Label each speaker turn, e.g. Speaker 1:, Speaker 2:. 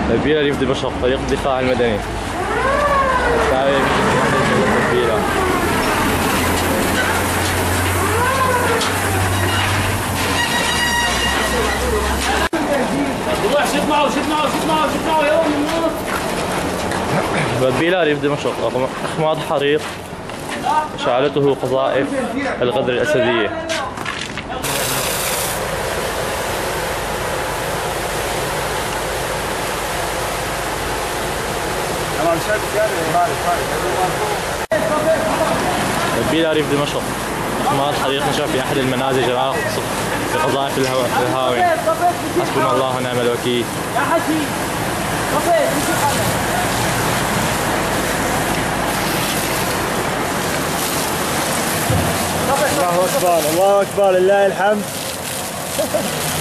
Speaker 1: تبيلة ريف دمشق فريق الدفاع المدني. التعبئة تبيلة. تبيلة ريف دمشق أخماد حريق شعلته قذائف الغدر الأسدية. تبيلة ريف دمشق أخماد حريق نشر في أحد المنازل جراء بقذائف الهاون. حسبنا الله ونعم الوكيل.
Speaker 2: الله أكبر الله أكبر لله الحمد.